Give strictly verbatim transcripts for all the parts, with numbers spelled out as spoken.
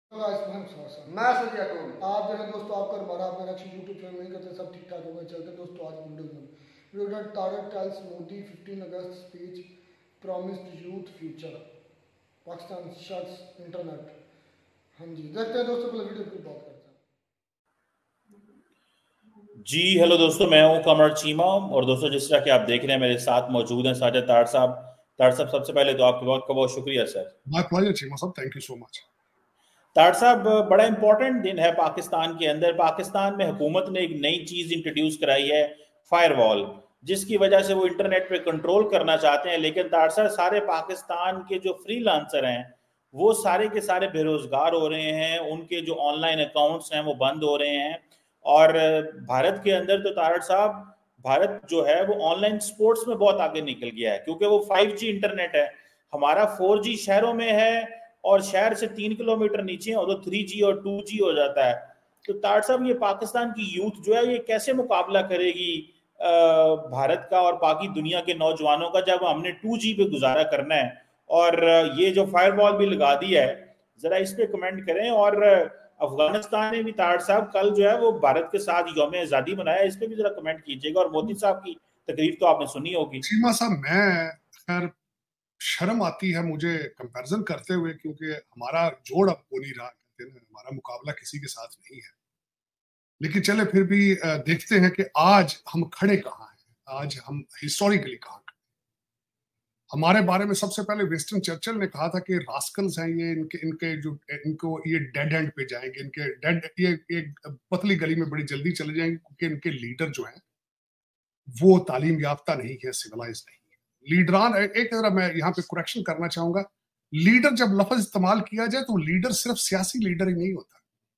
तो guys, मैं हूं सर। मैं सदिया कौन। आप जो है दोस्तों आपका हमारा आपका रक्षी यूट्यूब चैनल नहीं करते सब ठीक ठाक होगा चलते दोस्तों आज वीडियो में video target tells Modi fifteen August speech promised youth future Pakistan shuts internet. हाँ जी देखते हैं दोस्तों पहले वीडियो की बात करते हैं। जी हेलो दोस्तों, मैं हूं कमर चीमा और दोस्तों जिस तरह के आप देख रहे हैं मेरे साथ मौजूद हैं साजिद तार साहब। तार साहब सबसे पहले तो आपके बहुत बहुत शुक्रिया सर। My pleasure, Chima साहब, थैंक यू सो मच। तार साहब, बड़ा इंपॉर्टेंट दिन है पाकिस्तान के अंदर। पाकिस्तान में हुकूमत ने एक नई चीज इंट्रोड्यूस कराई है, फायरवॉल, जिसकी वजह से वो इंटरनेट पे कंट्रोल करना चाहते हैं। लेकिन तार साहब, सारे पाकिस्तान के जो फ्रीलांसर हैं वो सारे के सारे बेरोजगार हो रहे हैं, उनके जो ऑनलाइन अकाउंट्स हैं वो बंद हो रहे हैं। और भारत के अंदर तो तारड़ साहब, भारत जो है वो ऑनलाइन स्पोर्ट्स में बहुत आगे निकल गया है, क्योंकि वो फाइव जी इंटरनेट है। हमारा फोर जी शहरों में है और शहर से तीन किलोमीटर नीचे हो तो थ्री जी और टू जी हो जाता है। तो तारड़ साहब, ये पाकिस्तान की यूथ जो है ये कैसे मुकाबला करेगी भारत का और बाकी दुनिया के नौजवानों का, जब हमने टू जी पे गुजारा करना है और ये जो फायरवॉल भी लगा दिया है? जरा इस पे कमेंट करें। और अफगानिस्तान ने भी तारड़ साहब कल जो है वो भारत के साथ यौम आज़ादी मनाया, इस पे भी जरा कमेंट कीजिएगा। और मोदी साहब की तकरीर तो आपने सुनी होगी। चीमा साहब, मैं खैर शर्म आती है मुझे कंपैरिजन करते हुए, क्योंकि हमारा जोड़ अब हो नहीं रहा, कहते हैं हमारा मुकाबला किसी के साथ नहीं है। लेकिन चले फिर भी देखते हैं कि आज हम खड़े कहाँ हैं, आज हम हिस्टोरिकली कहाँ खड़े। हमारे बारे में सबसे पहले विंस्टन चर्चिल ने कहा था कि रास्कल्स हैं ये, इनके इनके जो इनको ये डेड एंड पे जाएंगे, इनके डेड ये एक पतली गली में बड़ी जल्दी चले जाएंगे, क्योंकि इनके लीडर जो हैं वो तालीम याफ्ता नहीं है, सिविलाइज नहीं है। लीडरान, एक तरह मैं यहाँ पे करेक्शन करना चाहूंगा, लीडर जब लफ्ज इस्तेमाल किया जाए तो लीडर सिर्फ सियासी लीडर ही नहीं होता।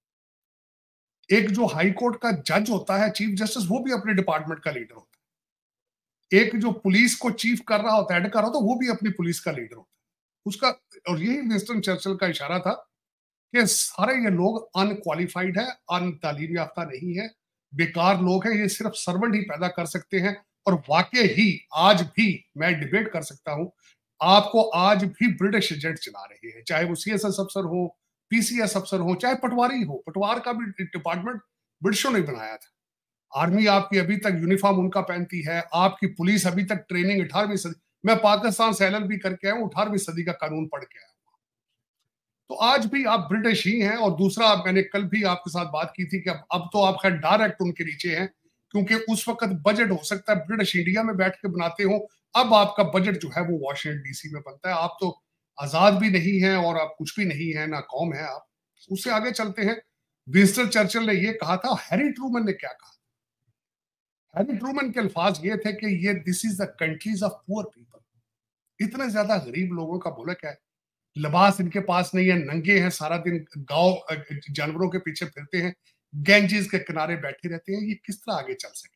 एक जो हाई कोर्ट का जज होता है, चीफ जस्टिस, वो भी अपने डिपार्टमेंट का लीडर होता है। एक जो पुलिस को चीफ कर रहा होता है, हेड कर रहा होता है, वो भी अपनी पुलिस का लीडर होता है उसका। और यही विंस्टन चर्चिल का इशारा था कि सारे ये लोग अनक्वालिफाइड है, अन तालीम याफ्ता नहीं है, बेकार लोग हैं, ये सिर्फ सर्वेंट ही पैदा कर सकते हैं। और वाकई ही आज भी मैं डिबेट कर सकता हूं, आपको आज भी ब्रिटिश एजेंट चला रहे हैं, चाहे वो सीएसएस अफसर हो, पीसीएस अफसर हो, चाहे पटवारी हो। पटवार का भी डिपार्टमेंट ब्रिटिशों ने बनाया था। आर्मी आपकी अभी तक यूनिफॉर्म उनका पहनती है, आपकी पुलिस अभी तक ट्रेनिंग अठारहवीं सदी, मैं पाकिस्तान से एलएलबी करके आया हूं, अठारहवीं सदी का कानून पढ़ के आया। तो आज भी आप ब्रिटिश ही हैं। और दूसरा, मैंने कल भी आपके साथ बात की थी कि अब अब तो आप खैर डायरेक्ट उनके नीचे हैं, क्योंकि उस वक्त बजट हो सकता है ब्रिटिश इंडिया में बैठ के बनाते हो, अब आपका बजट जो है वो वॉशिंगटन डीसी में बनता है। आप तो आजाद भी नहीं है और आप कुछ भी नहीं है, ना कौम है आप। उससे आगे चलते हैं, विंस्टन चर्चिल ने यह कहा था, हैरी ट्रूमन ने क्या कहा? हैरी ट्रूमन के अल्फाज ये थे कि ये this is the countries of poor people. इतने ज्यादा गरीब लोगों का मुल्क है, लिबास इनके पास नहीं है, नंगे हैं, सारा दिन गांव जानवरों के पीछे फिरते हैं, गैंजीज के किनारे बैठे रहते हैं, ये किस तरह आगे चल सके?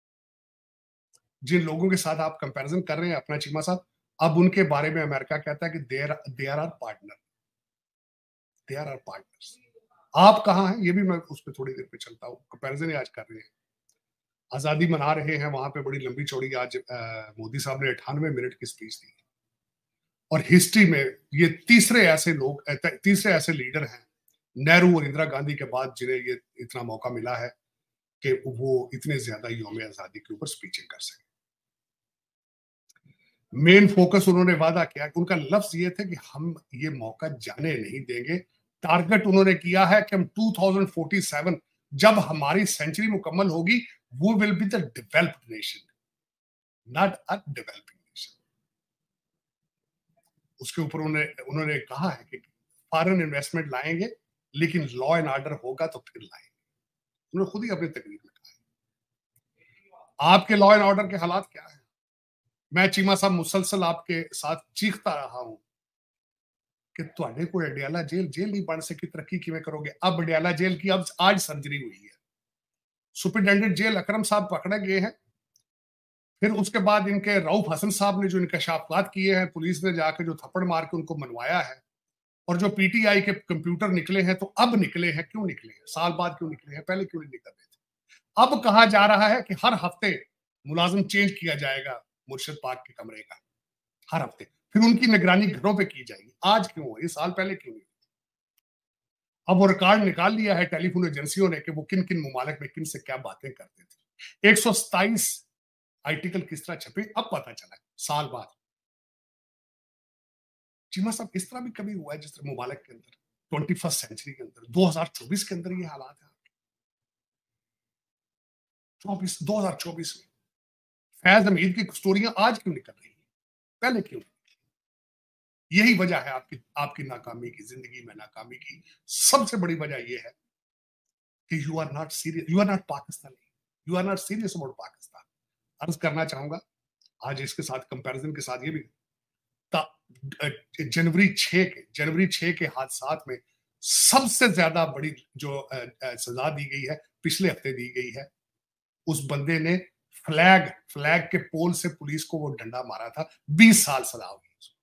जिन लोगों के साथ आप कंपैरिजन कर रहे हैं अपना चीमा साहब, अब उनके बारे में अमेरिका कहता है कि there they are are partner, they are are partners. आप कहाँ हैं? ये भी मैं उस पर थोड़ी देर पे चलता हूँ। कंपैरिजन आज कर रहे हैं, आजादी मना रहे हैं, वहां पे बड़ी लंबी चौड़ी आज मोदी साहब ने अठानवे मिनट की स्पीच दी। और हिस्ट्री में ये तीसरे ऐसे लोग, तीसरे ऐसे लीडर हैं नेहरू और इंदिरा गांधी के बाद जिन्हें ये इतना मौका मिला है कि वो इतने ज्यादा यौम आजादी के ऊपर स्पीचिंग कर सके। मेन फोकस उन्होंने वादा किया, उनका लफ्ज ये थे कि हम ये मौका जाने नहीं देंगे। टारगेट उन्होंने किया है कि हम टू थाउजेंड फोर्टी सेवन जब हमारी सेंचुरी मुकम्मल होगी, वो will be the developed nation, not a developing. उसके ऊपर उन्होंने उन्होंने कहा है कि फॉरेन इन्वेस्टमेंट लाएंगे, लेकिन लॉ एंड ऑर्डर होगा तो फिर लाएंगे। उन्होंने खुद ही अपनी तकरीर में कहा है। आपके लॉ एंड ऑर्डर के हालात क्या है? मैं चीमा साहब मुसलसल आपके साथ चीखता रहा हूं कि तुहाडे कोई अडियाला जेल जेल नहीं बन सकी, तरक्की किवें करोगे? अब अडियाला जेल की अब आज सर्जरी हुई है। सुपरिटेंडेंट जेल अकरम साहब पकड़े गए हैं, फिर उसके बाद इनके रऊफ हसन साहब ने जो इंकशाफात किए हैं, पुलिस ने जाके जो थप्पड़ मार के उनको मनवाया है, और जो पीटीआई के कंप्यूटर निकले हैं, तो अब निकले हैं, क्यों निकले हैं? साल बाद क्यों निकले हैं? पहले क्यों नहीं निकल रहे थे? अब कहा जा रहा है कि हर हफ्ते मुलाजिम चेंज किया जाएगा मुर्शिद पाक के कमरे का, हर हफ्ते, फिर उनकी निगरानी घरों पे की जाएगी। आज क्यों? ये साल पहले क्यों नहीं? अब वो रिकॉर्ड निकाल लिया है टेलीफोन एजेंसियों ने कि वो किन किन ममालिक में किन से क्या बातें करते थे। एक सौ सताइस आर्टिकल किस तरह छपे अब पता चला साल बाद। चीमा साहब इस तरह भी कभी हुआ है जिस तरह ममालिक के अंदर ट्वेंटी फर्स्ट सेंचुरी के अंदर दो हजार चौबीस के अंदर ये हालात है? चौबीस दो हजार चौबीस में फैज हमीद की स्टोरियां आज क्यों निकल रही है, पहले क्यों? यही वजह है आपकी आपकी नाकामी की, जिंदगी में नाकामी की सबसे बड़ी वजह यह है कि you are not serious, you are not Pakistani, you are not serious about Pakistan. अर्ज करना चाहूंगा आज इसके साथ कंपैरिजन के साथ ये भी जनवरी छह के जनवरी छह के हादसात में सबसे ज्यादा बड़ी जो सजा दी गई है बीस हफ्ते दी गई है। उस बंदे ने फ्लैग फ्लैग के पोल से पुलिस को वो डंडा मारा था, बीस साल सजा हुई,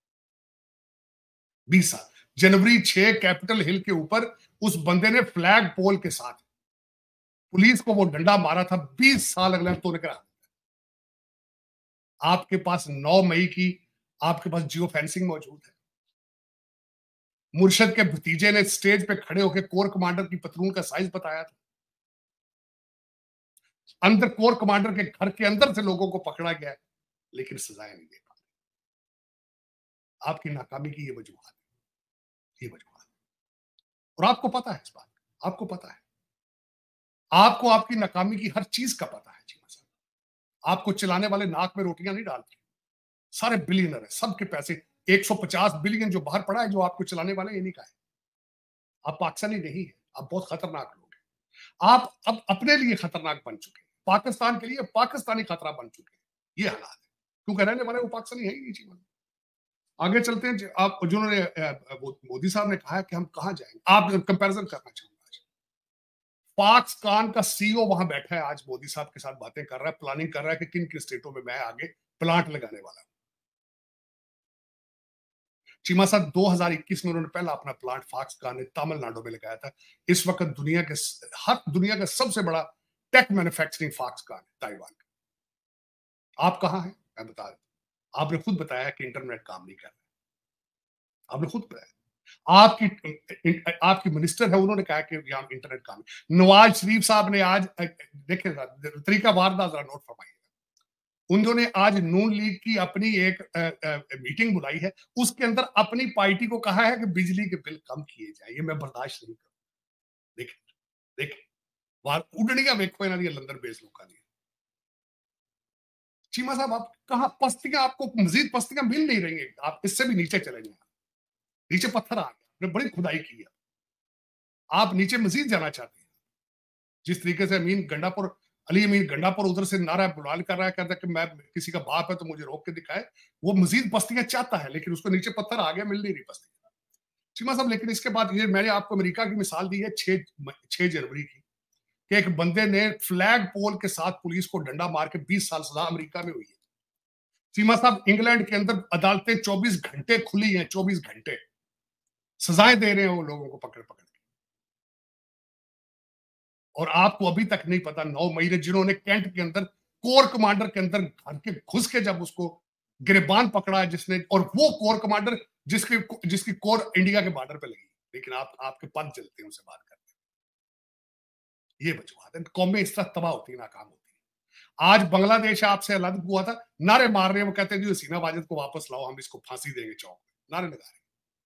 बीस साल। जनवरी छह कैपिटल हिल के ऊपर उस बंदे ने फ्लैग पोल के साथ पुलिस को वो डंडा मारा था, बीस साल अगले तो निकला। आपके पास नौ मई की आपके पास जियो फेंसिंग मौजूद है। मुर्शद के भतीजे ने स्टेज पे खड़े होकर कोर कमांडर की पतलून का साइज बताया था। अंदर कोर कमांडर के घर के अंदर से लोगों को पकड़ा गया, लेकिन सजाएं नहीं दे पा रहे। आपकी नाकामी की ये वजूहत है, ये वजूहत है। और आपको पता है इस बात, आपको पता है, आपको आपकी नाकामी की हर चीज का पता है। जी साहब, आपको चलाने वाले नाक में रोटियां नहीं डालते, सारे बिलियनर है, सबके पैसे एक सौ पचास बिलियन जो बाहर पड़ा है, जो आपको चलाने वाले ये नहीं कहा है। आप पाकिस्तानी नहीं है, आप बहुत खतरनाक लोग हैं। आप अब अपने लिए खतरनाक बन चुके हैं, पाकिस्तान के लिए पाकिस्तानी खतरा बन चुके हैं। ये हालात है, क्योंकि रहने वाले वो पाकिस्तानी है ही नहीं। जीवन आगे चलते हैं। आप जिन्होंने मोदी साहब ने कहा कि हम कहां जाएंगे, आप कंपैरिजन करना चाहूंगा। पाकिस्तान का सीईओ वहां बैठा है आज, मोदी साहब के साथ बातें कर रहा है, प्लानिंग कर रहा है कि किन किन स्टेटों में मैं आगे प्लांट लगाने वाला हूं। चीमा साहब दो हजार इक्कीस में उन्होंने पहला अपना प्लांट फॉक्सकॉन ने तमिलनाडु में लगाया था। इस वक्त दुनिया के हर दुनिया का सबसे बड़ा टेक मैन्युफैक्चरिंग फॉक्सकॉन है ताइवान का। आप कहां हैं मैं बता देता। आपने खुद बताया कि इंटरनेट काम नहीं कर रहा, आपने खुद बताया। आपकी आपकी मिनिस्टर है, उन्होंने कहा कि यहाँ इंटरनेट काम है। नवाज शरीफ साहब ने आज देखे तरीका वारदात जरा नोट फरमाइए, उन्होंने आज नून लीग की अपनी एक आ, आ, मीटिंग बुलाई है, उसके अंदर अपनी पार्टी को कहा है कि बिजली के बिल कम किए जाए, ये मैं बर्दाश्त नहीं करूं। देखें देखें वार उड़निया वेखो इन्होंने लंदन बेस लोगों दी। चीमा साहब आप कहां पस्तियां, आपको मजीद पस्तियां मिल नहीं रही हैं, आप इससे भी नीचे चले जाए। नीचे पत्थर आ गया, आपने बड़ी खुदाई की है, आप नीचे मजीद जाना चाहते हैं। जिस तरीके से अमीन गंडापुर अली अमीन गंडापुर उधर से नारा बुलाल कर रहा है, कहता है कि मैं किसी का बाप है तो मुझे रोक के दिखाए, वो मजीद पस्तियां चाहता है, लेकिन उसको नीचे पत्थर आ गया, मिल नहीं रही पस्तियां। चीमा साहब लेकिन इसके बाद ये मैंने आपको अमेरिका की मिसाल दी है छह जनवरी की, कि एक बंदे ने फ्लैग पोल के साथ पुलिस को डंडा मार के बीस साल सजा अमेरिका में हुई है। चीमा साहब इंग्लैंड के अंदर अदालतें चौबीस घंटे खुली हैं, चौबीस घंटे सजाएं दे रहे हैं वो लोगों को पकड़ पकड़ के। और आपको अभी तक नहीं पता नौ मई ने जिन्होंने कैंट के अंदर कोर कमांडर के अंदर घर के घुस के जब उसको गिरबान पकड़ा है जिसने, और वो कोर कमांडर जिसकी जिसकी कोर इंडिया के बॉर्डर पे लगी, लेकिन आप आपके पद जलते हैं उनसे बात करते हैं। ये वजूहत है, कौमें इस तरह तबाह होती है, नाकाम होती है। आज बांग्लादेश आपसे अलग हुआ था, नारे मार रहे हैं, वो कहते हैं हसीना वाजिद को वापस लाओ, हम इसको फांसी देंगे चौक में, नारे लगा रहे हैं।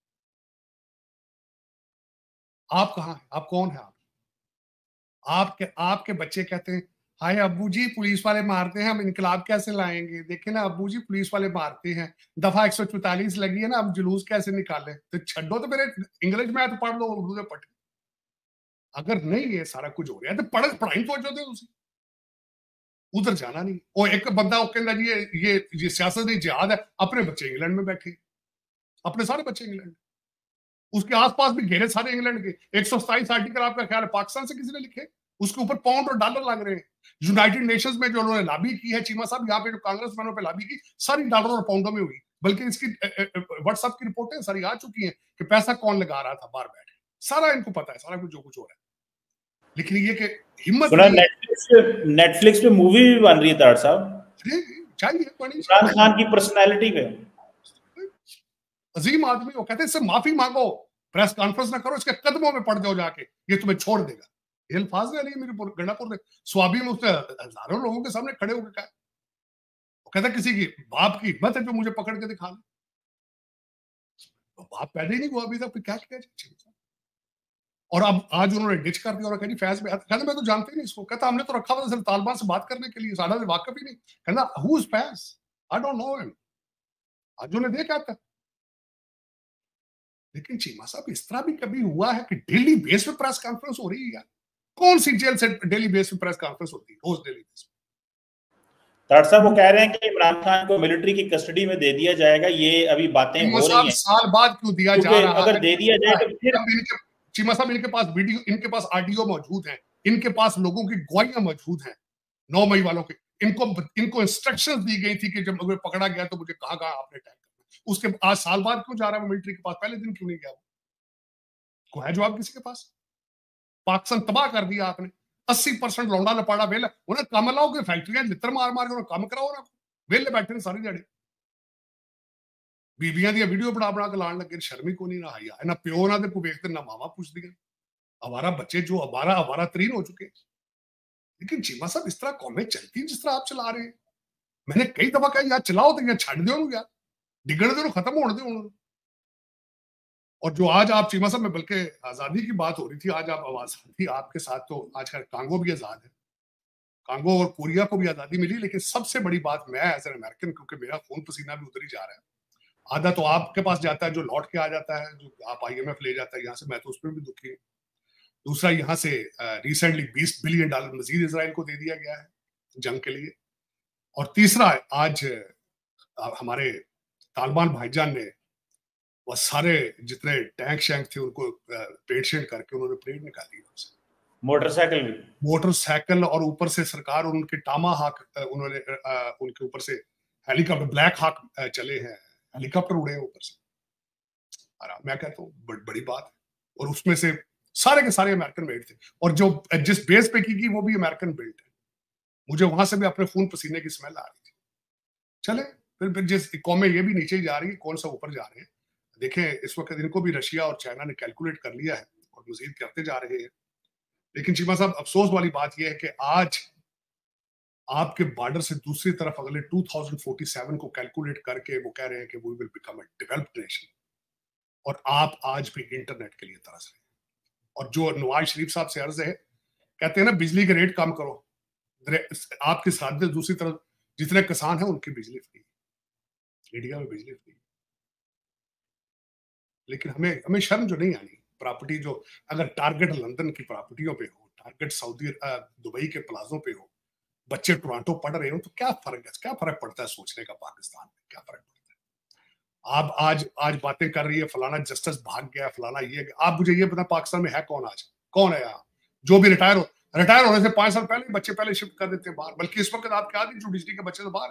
आप कहां हैं, आप कौन है? आप आपके आपके बच्चे कहते हैं हाय अब्बू जी पुलिस वाले मारते हैं, हम इनकलाब कैसे लाएंगे, देखे ना अब्बू जी पुलिस वाले मारते हैं, दफा एक सौ चौतालीस लगी है ना, अब जुलूस कैसे निकाले। तो छड्डो, तो मेरे इंग्लिश में है तो पढ़ लो, उर्दू में पढ़। अगर नहीं ये सारा कुछ हो रहा है तो पढ़ पढ़ाई तो जो उसे उधर जाना नहीं। और एक बंदा कहना जी ये ये ये सियासत नहीं जिहाद है, अपने बच्चे इंग्लैंड में बैठे, अपने सारे बच्चे इंग्लैंड, उसके आसपास भी घेरे सारे इंग्लैंड के। एक सौ सताईस आर्टिकल आपका ख्याल है पाकिस्तान से किसी ने लिखे? उसके ऊपर पाउंड और डॉलर लग रहे हैं। यूनाइटेड नेशंस में जो उन्होंने लॉबी की है चीमा साहब, यहाँ पे जो कांग्रेस मैनों पे लॉबी की, सारी डॉलर और पाउंडों में हुई। बल्कि इसकी व्हाट्सएप की रिपोर्टें सारी आ चुकी हैं कि पैसा कौन लगा रहा था बाहर बैठे, सारा इनको पता है, सारा कुछ जो कुछ हो रहा है। लेकिन ये कि हिम्मत नेटफ्लिक्स नेटफ्लिक्स पे मूवी भी बन रही है तार साहब, चाहिए इमरान खान की पर्सनैलिटी पे। अजीम आदमी हो, कहते हैं इससे माफी मांगो, प्रेस कॉन्फ्रेंस ना करो, इसके कदमों में पड़ जाओ जाके, ये तुम्हें छोड़ देगा। ये अल्फाज है मेरी गंडापुर में स्वाभी में उसने हजारों लोगों के सामने खड़े होकर कहा, वो कहता किसी की बाप की हिम्मत है जो मुझे पकड़ के दिखा ले, बाप पैदा ही नहीं हुआ अभी तक, क्या किया। और अब आज उन्होंने डिच कर दिया और कहा फैज में, कहता मैं तो जानते ही नहीं इसको, कहता हमने तो रखा हुआ सिर्फ तालिबान से बात करने के लिए, सादा से वाकफ ही नहीं, कहता who is Faiz, I don't know him, आज उन्हें देखा था। लेकिन चीमा साहब इस तरह भी कभी हुआ है कि डेली बेस पे प्रेस कॉन्फ्रेंस हो रही है यार? कौन सी जेल से डेली बेस पे प्रेस कॉन्फ्रेंस होती है रोज डेली बेस पे? डॉक्टर साहब वो कह रहे हैं कि इमरान खान को मिलिट्री की कस्टडी में दे दिया जाएगा, ये अभी बातें हो रही हैं। साल बाद क्यों दिया जा रहा है? अगर दे दिया जाए तो फिर इनके चीमा साहब इनके पास वीडियो, इनके पास ऑडियो मौजूद है, इनके पास लोगों की गवाहियां मौजूद हैं नौ मई वालों के, इनको इनको इंस्ट्रक्शंस दी गई थी कि जब मुझे पकड़ा गया तो मुझे कहा कहा आपने अटैक करना। उसके आज साल बाद क्यों जा रहा है मिलिट्री के पास? पहले दिन क्यों नहीं गया? को है जवाब किसी के पास? पाकिस्तान तबाह कर दिया आपने, अस्सी परसेंट लौंडा लपाड़ा वेला, उन्हें कम लाओ कि फैक्ट्रियां लित्र मार मार के उन्हें कम कराओ ना, वेले बैठे ने सारी दिहाड़ी बीबियां दी वीडियो बना बना के लाने लगे, शर्मी को नहीं ना आया ना प्यो ना दे वेखते ना मावा पूछ दिए, हमारा बच्चे जो हमारा हमारा तरीन हो चुके। लेकिन चीमा साहब इस तरह कौमें चलती जिस तरह आप चला रहे हैं, मैंने कई दफा कहा यार चलाओ तो यार छड़ दो यार, डिगड़ दो खत्म होने दो। और जो आज आप चीमा साहब में बल्कि आजादी की बात हो रही थी, आज आप आवाज थी आपके साथ, तो आज का कांगो भी आजाद है, कांगो और कोरिया को भी आजादी मिली। लेकिन सबसे बड़ी बात मैं एज एन अमेरिकन, क्योंकि मेरा खून पसीना भी उधर ही जा रहा है, आधा तो आपके पास जाता है जो लौट के आ जाता है, जो आप आईएमएफ ले जाता है यहाँ से, मैं तो उस पर भी दुखी हूँ। दूसरा यहाँ से रिसेंटली बीस बिलियन डॉलर मजीद इसराइल को दे दिया गया है जंग के लिए। और तीसरा आज हमारे तालिबान भाईजान ने वो सारे जितने टैंक शैंक थे उनको पेट शेड करके उन्होंने परेड निकाली, मोटरसाइकिल भी मोटरसाइकिल और ऊपर से सरकार और उनके टामा हाक उन्होंने उनके ऊपर से हेलीकॉप्टर ब्लैक हाक चले हैं, हेलीकॉप्टर उड़े हैं ऊपर से। मैं कहता हूँ बड़, बड़ी बात है। और उसमें से सारे के सारे अमेरिकन मेड थे, और जो जिस बेस पे की गई वो भी अमेरिकन बिल्ट है। मुझे वहां से भी अपने खून पसीने की स्मेल आ रही थी। चले फिर फिर जिस कौमें ये भी नीचे ही जा रही है, कौन सा ऊपर जा रहे हैं देखें। इस वक्त इनको भी रशिया और चाइना ने कैलकुलेट कर लिया है और मजीद करते जा रहे हैं। लेकिन चीमा साहब अफसोस वाली बात यह है कि आज आपके बॉर्डर से दूसरी तरफ अगले दो हज़ार सैंतालीस को कैलकुलेट करके वो कह रहे हैं कि we will become a developed nation, और आप आज भी इंटरनेट के लिए तरस रहे हैं। और जो नवाज शरीफ साहब से अर्ज है, कहते हैं ना बिजली के रेट कम करो, आपके साथ दूसरी तरफ जितने किसान हैं उनकी बिजली फ्री, इंडिया में बिजली फ्री। लेकिन हमें हमें शर्म जो नहीं आनी, प्रॉपर्टी जो अगर टारगेट लंदन की प्रॉपर्टियों पे हो, टारगेट सऊदी दुबई के प्लाजों पे हो, बच्चे टोरंटो पढ़ रहे हो, तो क्या फर्क है, क्या फर्क पड़ता है सोचने का पाकिस्तान में, क्या फर्क पड़ता है? आप आज आज बातें कर रही है फलाना जस्टिस भाग गया, फलाना ये, आप मुझे ये बता पाकिस्तान में है कौन आज, कौन है यहाँ जो भी रिटायर हो, रिटायर होने से पांच साल पहले बच्चे पहले शिफ्ट कर देते हैं बाहर। बल्कि इस वक्त आपके आधी जुडिशरी के बच्चे तो बाहर है,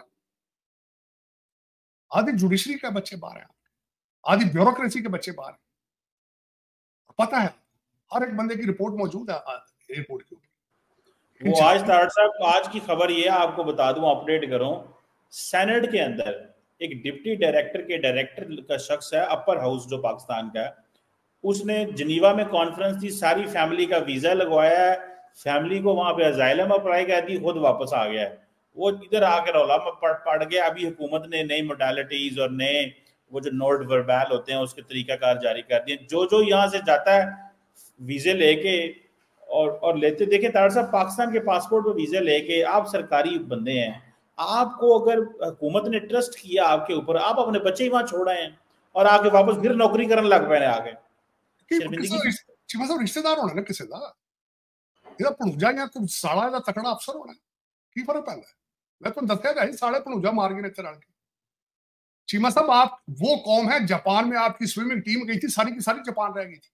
आधी जुडिशरी के बच्चे बाहर है, आधी ब्यूरोक्रेसी के बच्चे बाहर है। पता है हर एक बंदे की रिपोर्ट मौजूद है एयरपोर्ट के ऊपर। वो आज तारड़ साहब आज की खबर ये आपको बता दूं, अपडेट करूं, सेनेट के अंदर एक डिप्टी डायरेक्टर के डायरेक्टर का शख्स है, अपर हाउस जो पाकिस्तान का है, उसने जिनीवा में कॉन्फ्रेंस थी, सारी फैमिली का वीजा लगवाया है, फैमिली को वहां पे अजाइलम अप्लाई कर दी, खुद वापस आ गया है। वो इधर आकर रौला में पड़ पड़ गया। अभी हुकूमत ने नई मोडालिटीज और नए वो जो नोट वर्बैल होते हैं उसके तरीकाकार जारी कर दिए। जो जो यहाँ से जाता है वीजे लेके और और लेते, देखें तारड़ साहब पाकिस्तान के पासपोर्ट पर वीजा लेके, आप सरकारी बंदे हैं, आपको अगर हुकूमत ने ट्रस्ट किया आपके ऊपर, आप अपने बच्चे ही वहां छोड़ आए हैं और आके वापस फिर नौकरी करने लग पे आगे। रिश्तेदार होना ना किसी का, ਇਹਦਾ ਭਣੂਜਾ ਜਾਂ ਕੋਈ ਸਾਲਾ ਦਾ ਤਕੜਾ ਅਫਸਰ ਹੋਣਾ, ਕੀ ਫਰਕ ਪੈਂਦਾ? मैं तो दस है साढ़े भणूजा मार गए इतने के। चीमा साहब आप वो कौम है, जापान में आपकी स्विमिंग टीम गई थी, सारी की सारी जापान रह गई थी,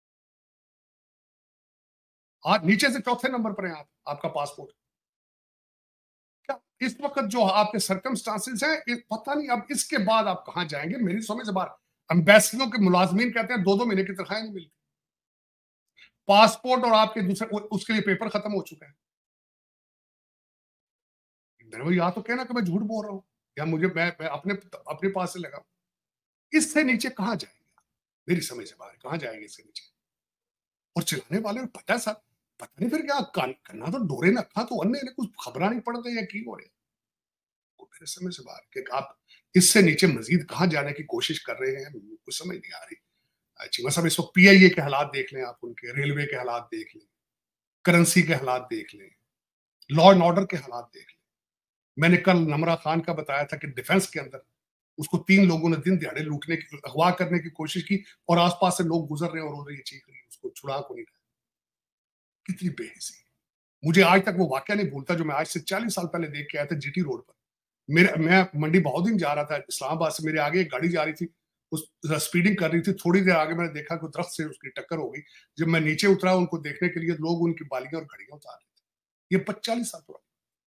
आज नीचे से चौथे नंबर पर है आप, आपका पासपोर्ट। क्या इस वक्त जो आपके सर्कमस्टांसेस हैं, पता नहीं अब इसके बाद आप कहां जाएंगे, मेरी समझ से बाहर। एम्बेसडरों के मुलाजमीन कहते हैं दो दो महीने की तनख्वाह नहीं मिलती, पासपोर्ट और आपके दूसरे उसके लिए पेपर खत्म हो चुके हैं। या तो कहना कि मैं झूठ बोल रहा हूं या मुझे मैं, मैं अपने अपने पास से लगा, इससे नीचे कहां जाएंगे? मेरी समझ से बाहर, कहाँ जाएंगे इसके नीचे। और चलाने वाले को पता है साहब, पता नहीं फिर क्या करना, तो डोरे न खा तो अन्य ने कुछ खबरा नहीं पड़ता या की हो रहे, मेरे समझ से बाहर कि आप इससे नीचे मजीद कहाँ जाने की कोशिश कर रहे हैं, कुछ समझ नहीं आ रही। चीमा साहब इस वक्त पीआईए के हालात देख लें आप, उनके रेलवे के हालात देख लें, करेंसी के हालात देख लें, लॉ एंड ऑर्डर के हालात देख लें। मैंने कल नमरा खान का बताया था कि डिफेंस के अंदर उसको तीन लोगों ने दिन दिहाड़े लूटने की, अगवा करने की कोशिश की और आसपास से लोग गुजर रहे हैं और रो रही चीख रही, उसको छुड़ा को नहीं रहा। कितनी बेहिसी। मुझे आज तक वो वाकया नहीं भूलता जो मैं आज से चालीस साल पहले देख के आया था जीटी रोड पर। मेरे मैं मंडी बहाउद्दीन जा रहा था इस्लामाबाद से, मेरे आगे एक गाड़ी जा रही थी, उस स्पीडिंग कर रही थी, थोड़ी देर आगे मैंने देखा कि दरख्त से उसकी टक्कर हो गई। जब मैं नीचे उतरा उनको देखने के लिए, लोग उनकी बालियां और घड़ियां उतार रहे थे। ये पचालीस साल पुराना,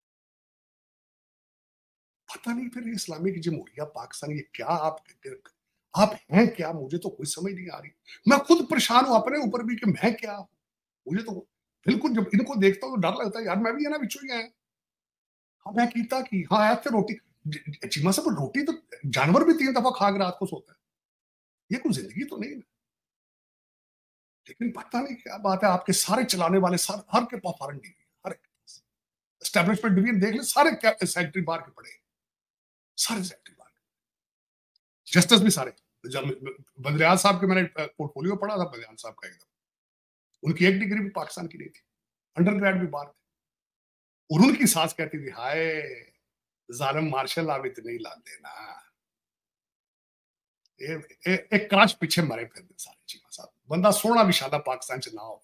पता नहीं फिर इस्लामिक जमहूरिया पाकिस्तान ये क्या, आप आप हैं क्या, मुझे तो कोई समझ नहीं आ रही। मैं खुद परेशान हूं अपने ऊपर भी कि मैं क्या हूं। मुझे तो बिल्कुल जब इनको देखता हूं तो डर लगता है यार, मैं भी है ना बिचू ही है। हाँ मैं कीता की हाँ ऐसे रोटी चीमा साहब, रोटी तो जानवर भी तीन दफा खा के रात को सोता है, ये कोई जिंदगी तो नहीं है। लेकिन पता नहीं क्या बात है, आपके सारे चलाने वाले सारे हर के पास फॉरेन डिग्री, हर एक एस्टेब्लिशमेंट डिवीजन देख ले, सारे सेक्रेटरी बाहर के पड़े, सारे सेक्रेटरी बाहर, जस्टिस भी सारे। बंदरियाल साहब के मैंने पोर्टफोलियो पढ़ा था, बंदरियाल साहब का एकदम, उनकी एक डिग्री भी पाकिस्तान की नहीं थी, अंडर ग्रेड भी बाहर थे। और उनकी सास कहती थी हाय जालिम मार्शल आप इतने ही ला देना, एक काश पीछे मरे फिर सारे चीमा साहब, बंदा सोना विशाला पाकिस्तान च ना हो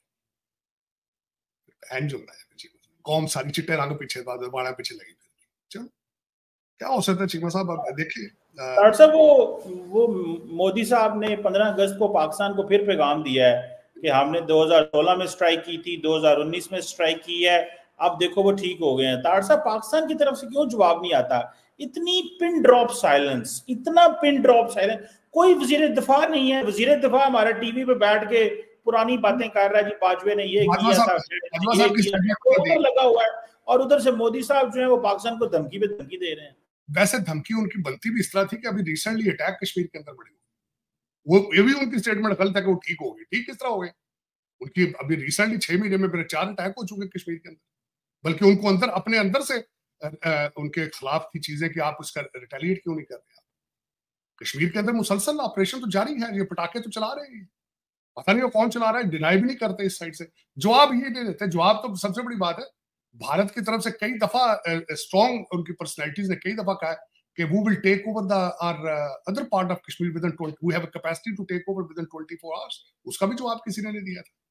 एंज होता है चीमा साहब, कौम सारी चिट्टे रंग पीछे बाड़ा पीछे लगी। चलो क्या हो सकता है चीमा साहब, आप देखिए। डॉक्टर साहब वो वो मोदी साहब ने पंद्रह अगस्त को पाकिस्तान को फिर पैगाम दिया है कि हमने दो हज़ार सोलह में स्ट्राइक की थी, दो हज़ार उन्नीस में स्ट्राइक की है, अब देखो वो ठीक हो गए हैं। तार साहब पाकिस्तान की तरफ से क्यों जवाब नहीं आता? इतनी पिन ड्रॉप साइलेंस, इतना पिन ड्रॉप साइलेंस, कोई वजीर दफा नहीं है। वजीर दफा हमारे टीवी पे बैठ के पुरानी बातें कर रहा है, जी बाजवे ने ये किया था, ये किया, लगा हुआ है, और उधर से मोदी साहब जो है वो पाकिस्तान को धमकी पे धमकी दे रहे हैं। वैसे धमकी उनकी बनती भी इस तरह थी कि अभी रिसेंटली अटैक कश्मीर के अंदर बढ़े, वो ये भी उनकी स्टेटमेंट गलत है कि वो ठीक हो गई। ठीक किस तरह हो गए? उनकी अभी रिसेंटली छह महीने में मेरे चार अटैक हो चुके कश्मीर के अंदर, बल्कि उनको अंदर अपने अंदर से आ, आ, उनके खिलाफ की चीजें कि आप उसका रिटेलिएट क्यों नहीं कर रहे। आप कश्मीर के अंदर मुसलसल ऑपरेशन तो जारी है, ये पटाखे तो चला रहे हैं, पता नहीं वो कौन चला रहा है, डिनाई भी नहीं करते इस साइड से, जवाब ये नहीं देते। जवाब तो सबसे बड़ी बात है, भारत की तरफ से कई दफा स्ट्रॉन्ग उनकी पर्सनैलिटीज ने कई दफा कहा कि we will take over the our uh, other part of Kashmir within twenty, we have a capacity to take over within twenty-four hours। उसका भी जवाब किसी ने नहीं दिया था।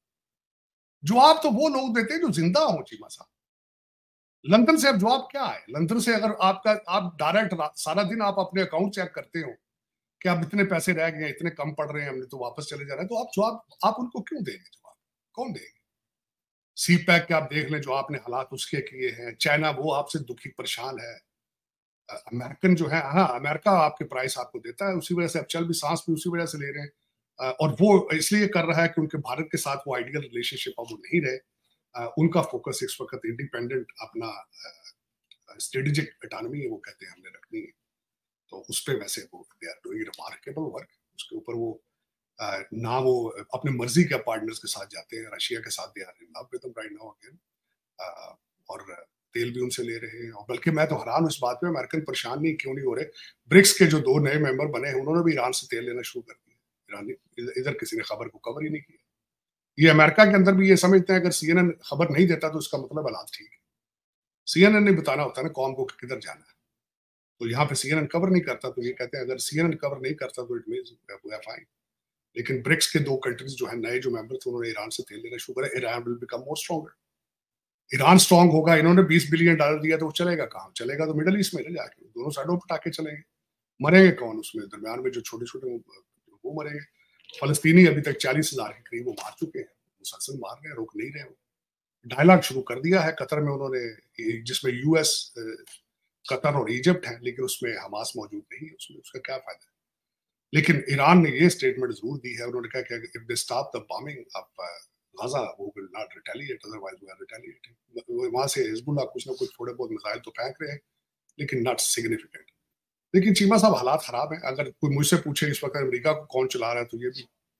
जवाब तो वो लोग देते हैं जो जिंदा हो चीमा साहब। लंदन से अब जवाब क्या है? लंदन से अगर आपका आप डायरेक्ट सारा दिन आप अपने अकाउंट चेक करते हो कि आप इतने पैसे रह गए, इतने कम पड़ रहे हैं, हमने तो वापस चले जा रहे हैं, तो आप जवाब आप उनको क्यों देंगे? जवाब कौन देंगे? सी पैक के आप देख लें जो आपने हालात उसके किए हैं, चाइना वो आपसे दुखी परेशान है, अमेरिकन जो है, हाँ अमेरिका आपके प्राइस आपको देता है, उसी वजह से अब चल भी सांस भी उसी वजह से ले रहे हैं, और वो इसलिए कर रहा है कि उनके भारत के साथ वो आइडियल रिलेशनशिप अब वो नहीं रहे। उनका फोकस इस वक्त इंडिपेंडेंट अपना स्ट्रेटेजिक इकोनॉमी है वो कहते हैं हमने रखनी है, तो उस पर वैसे वो they are doing remarkable work. उसके ऊपर वो ना वो अपने मर्जी के पार्टनर्स के साथ जाते हैं, रशिया के साथ they are in love with them right now again, और तेल भी उनसे ले रहे हैं। और बल्कि मैं तो हैरान हूं इस बात पे, अमेरिकन परेशान नहीं क्यों नहीं हो रहे। ब्रिक्स के जो दो नए मेंबर बने हैं उन्होंने भी ईरान से तेल लेना शुरू कर दिया, ईरानी इधर किसी ने खबर को कवर ही नहीं किया। ये अमेरिका के अंदर भी ये समझते हैं अगर सीएनएन खबर नहीं देता तो उसका मतलब हालात ठीक है। सीएनएन ने बताना होता है ना कौम को किधर जाना है, तो यहाँ पे सीएनएन कवर नहीं करता तो ये कहते हैं अगर सीएनएन कवर नहीं करता तो it means we are fine. लेकिन ब्रिक्स के दो कंट्रीज जो है नए जो मेंबर थे उन्होंने ईरान से तेल लेना शुरू करा, Iran will become more stronger. Iran strong होगा, इन्होंने बीस बिलियन डॉलर दिया तो वो चलेगा कहाँ? चलेगा तो मिडल ईस्ट में जाके, दोनों साइडों पर टाके चलेंगे। मरेंगे कौन उसमें? दरमियान में जो छोटे छोटे वो मरेंगे। फलस्तीनी अभी तक चालीस हजार के करीब वो मार चुके हैं, मुसलसल मार रहे हैं, रोक नहीं रहे। डायलॉग शुरू कर दिया है कतर में उन्होंने, जिसमें यूएस कतर और इजिप्ट है, लेकिन उसमें हमास मौजूद नहीं है, उसमें उसका क्या फायदा है? लेकिन ईरान ने ये स्टेटमेंट जरूर दी है, उन्होंने कहा कि if they stop the bombing of Gaza वो will not retaliate, otherwise we are retaliating. वहां से हिजबुल्लाह कुछ ना कुछ थोड़े बहुत मिसाइल तो फेंक रहे हैं लेकिन नॉट सिग्निफिकेंट। लेकिन चीमा साहब हालात खराब हैं। अगर कोई मुझसे पूछे इस वक्त अमेरिका को कौन चला रहा है तो ये भी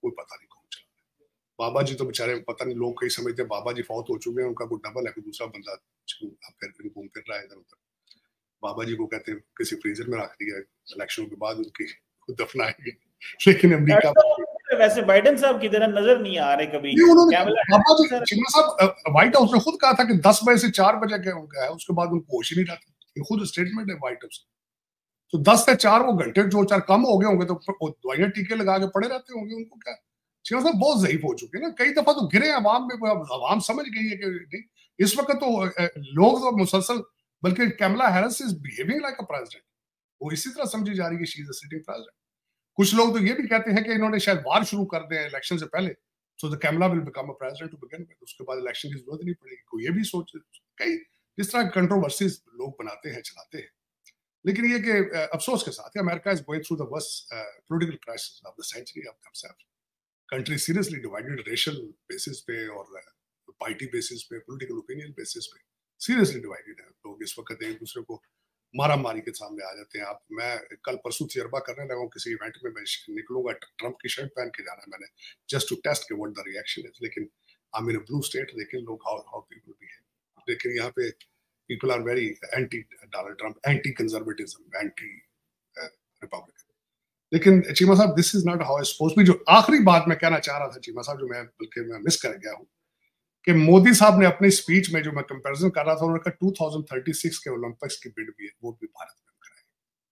कोई पता नहीं कौन चला रहा है। बाबा जी तो बेचारे पता नहीं, लोग कई समझते हैं बाबा जी फौत हो चुके हैं, उनका कोई डबल है, कोई दूसरा बंदा फिर फिर घूम फिर रहा है इधर उधर। बाबा जी को कहते हैं किसी फ्रीजर में रख दिया, इलेक्शन के बाद उनकी दफनाएंगे, लेकिन अमेरिका वैसे बाइडेन साहब की तरह नजर नहीं आ रहे कभी। बाबा जी चिन्ना साहब व्हाइट हाउस ने खुद कहा था कि दस बजे से चार बजे के उनका है, उसके बाद उनको होश ही नहीं रहता। ये खुद स्टेटमेंट है व्हाइट हाउस। तो दस से चार वो घंटे जो चार कम हो गए होंगे तो दवाइयां टीके लगा के पड़े रहते होंगे। उनको क्या चिन्ना साहब बहुत ज़ईफ हो चुके हैं ना, कई दफा तो गिरे अवाम में, अवाम समझ गई है कि नहीं इस वक्त तो लोग तो मुसलसल, बल्कि Kamala Harris is behaving like a president, वो इसी तरह समझी जा रही है she is a sitting president. कुछ लोग तो ये भी कहते हैं कि इन्होंने शायद वार शुरू कर दिया इलेक्शन से पहले, so the Kamala will become a president to begin with, उसके बाद इलेक्शन की जरूरत नहीं पड़ेगी। कोई ये भी सोच, कई जिस तरह कंट्रोवर्सीज लोग बनाते हैं चलाते हैं। लेकिन ये कि अफसोस के साथ America is going through the worst political crisis of the century of themselves. Country seriously divided racial basis पे और पार्टी बेसिस पे, पॉलिटिकल ओपिनियन बेसिस पे सीरियसली डिवाइडेड है। लोग इस वक्त एक दूसरे को मारा मारी के सामने आ जाते हैं। आप मैं कल परसों तजर्बा करने लगा हूँ किसी इवेंट में, मैं निकलूंगा ट्रंप की शर्ट पहन के जाना है मैंने, जस्ट टू टेस्ट के व्हाट द रिएक्शन इज। लेकिन आई मीन ब्लू स्टेट, लेकिन लोग हाउ हाउ पीपल बिहेव। लेकिन यहाँ पे people are very anti Donald Trump, anti conservatism, anti Republican. लेकिन चीमा साहब this is not how I suppose be. जो आखिरी बात मैं कहना चाह रहा था चीमा साहब, जो मैं बल्कि मैं मिस कर गया हूँ, कि मोदी साहब ने अपनी स्पीच में जो मैं कंपैरिजन कर रहा था, उन्होंने कहा दो हज़ार छत्तीस के ओलंपिक्स की बिड भी है, वो भी भारत में कराएंगे।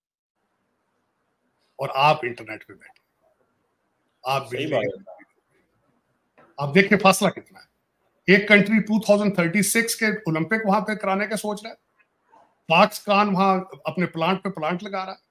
और आप इंटरनेट पे बैठे, आप बिजली, आप देखिए फासला कितना है। एक कंट्री दो हज़ार छत्तीस के ओलंपिक वहां पे कराने का सोच रहा है, पाकिस्तान वहां अपने प्लांट पे प्लांट लगा रहा है,